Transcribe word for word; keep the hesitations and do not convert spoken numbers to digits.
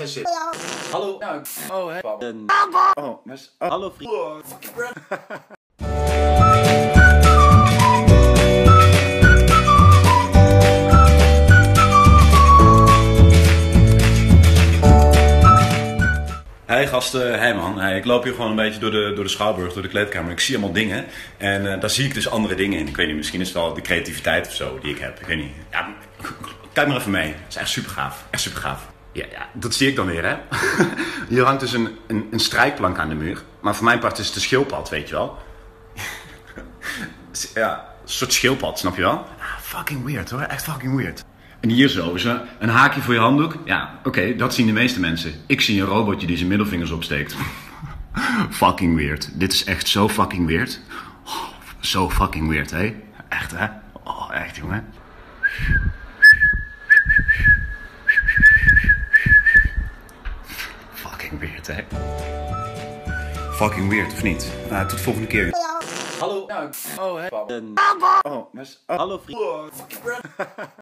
jij zit. Hallo. Nou, oh, hè. Oh, mes. Oh. Hallo vriend. Oh, fucking bread. Hey gasten, hey man. Hey, ik loop hier gewoon een beetje door de, door de schouwburg, door de kleedkamer. Ik zie allemaal dingen en uh, daar zie ik dus andere dingen in. Ik weet niet, misschien is het wel de creativiteit of zo die ik heb. Ik weet niet. Ja, kijk maar even mee. Het is echt super gaaf. Echt super gaaf. Ja, ja, dat zie ik dan weer, hè. Hier hangt dus een, een, een strijkplank aan de muur. Maar voor mijn part is het een schildpad, weet je wel. Ja, een soort schildpad, snap je wel? Ah, fucking weird hoor, echt fucking weird. En hier zo is er een haakje voor je handdoek. Ja, oké, okay, dat zien de meeste mensen. Ik zie een robotje die zijn middelvingers opsteekt. Fucking weird. Dit is echt zo fucking weird. Oh, zo fucking weird, hé. Echt, hè? Oh, echt, jongen. Fucking weird, hè? Fucking weird, of niet? Uh, tot de volgende keer. Hallo. Nou, oh, hè. Een... Oh, mes. Oh. Hallo vriend. Oh, fucking bread.